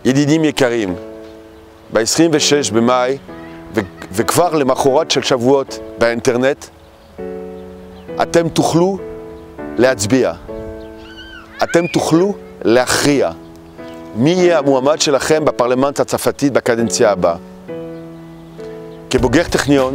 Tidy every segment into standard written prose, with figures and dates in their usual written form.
ידידים יקרים, ב-26 במאי וכבר למחרת של שבועות באינטרנט, אתם תוכלו להצביע, אתם תוכלו להכריע מי יהיה המועמד שלכם בפרלמנט הצרפתי בקדנציה הבאה. כבוגר טכניון,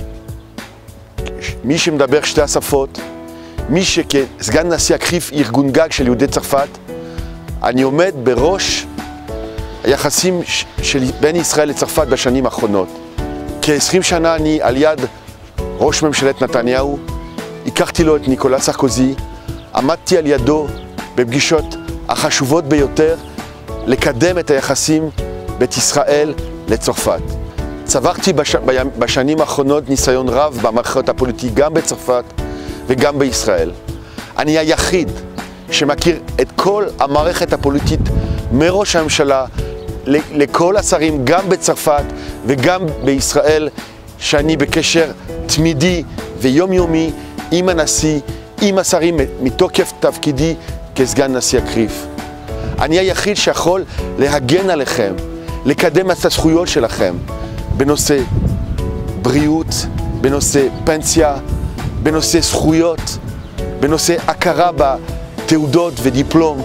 מי שמדבר שתי השפות, מי שכסגן נשיא אקריף ארגון גג של יהודי צרפת, אני עומד בראש היחסים בין ישראל לצרפת בשנים האחרונות. כ-20 שנה אני על יד ראש ממשלת נתניהו, הכרתי לו את ניקולא סרקוזי, עמדתי על ידו בפגישות החשובות ביותר לקדם את היחסים בין ישראל לצרפת. צברתי בשנים האחרונות ניסיון רב במערכת הפוליטית גם בצרפת וגם בישראל. אני היחיד שמכיר את כל המערכת הפוליטית מראש הממשלה לכל השרים גם בצרפת וגם בישראל, שאני בקשר תמידי ויומיומי עם הנשיא, עם השרים מתוקף תפקידי כסגן נשיא אקריף. אני היחיד שיכול להגן עליכם, לקדם את הזכויות שלכם בנושא בריאות, בנושא פנסיה, בנושא זכויות, בנושא הכרה בתעודות ודיפלום.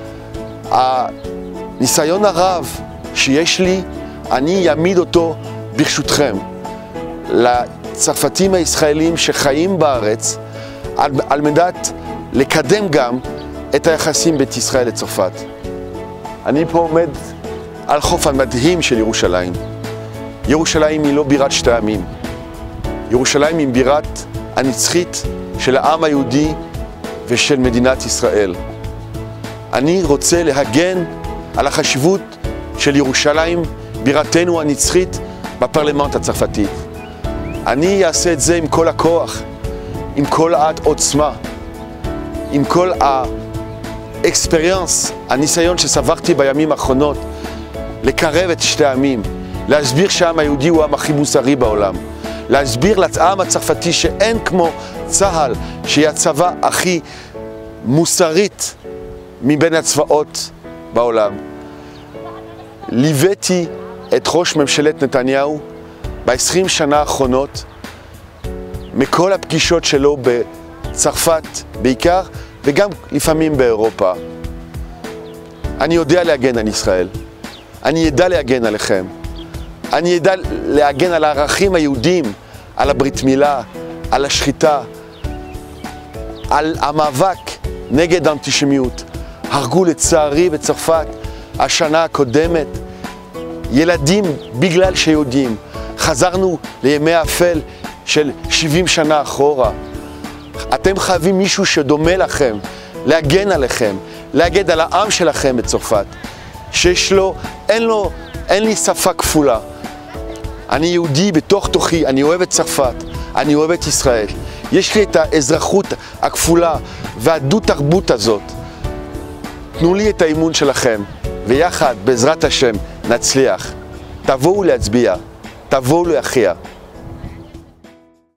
הניסיון הרב שיש לי, אני אעמיד אותו ברשותכם לצרפתים הישראלים שחיים בארץ, על מנת לקדם גם את היחסים בין ישראל לצרפת. אני פה עומד על חוף המדהים של ירושלים. ירושלים היא לא בירת שתי עמים. ירושלים היא בירת הנצחית של העם היהודי ושל מדינת ישראל. אני רוצה להגן על החשיבות של ירושלים, בירתנו הנצחית, בפרלמנט הצרפתי. אני אעשה את זה עם כל הכוח, עם כל העוצמה, עם כל האקספריאנס, הניסיון שסברתי בימים האחרונות, לקרב את שתי העמים, להסביר שהעם היהודי הוא העם הכי מוסרי בעולם, להסביר לעם הצרפתי שאין כמו צה"ל, שהיא הצבא הכי מוסרית מבין הצבאות בעולם. ליוויתי את ראש ממשלת נתניהו ב-20 שנה האחרונות, מכל הפגישות שלו בצרפת בעיקר, וגם לפעמים באירופה. אני יודע להגן על ישראל, אני ידע להגן עליכם, אני ידע להגן על הערכים היהודיים, על הברית מילה, על השחיטה, על המאבק נגד האנטישמיות. הרגו לצערי בצרפת השנה הקודמת ילדים בגלל שיהודים. חזרנו לימי האפל של 70 שנה אחורה. אתם חייבים מישהו שדומה לכם, להגן עליכם, להגן על העם שלכם בצרפת, שיש לו, אין לי שפה כפולה. אני יהודי בתוך תוכי, אני אוהב את צרפת, אני אוהב את ישראל. יש לי את האזרחות הכפולה והדו תרבות הזאת. תנו לי את האמון שלכם, ויחד, בעזרת השם, נצליח. תבואו להצביע, תבואו להכריע.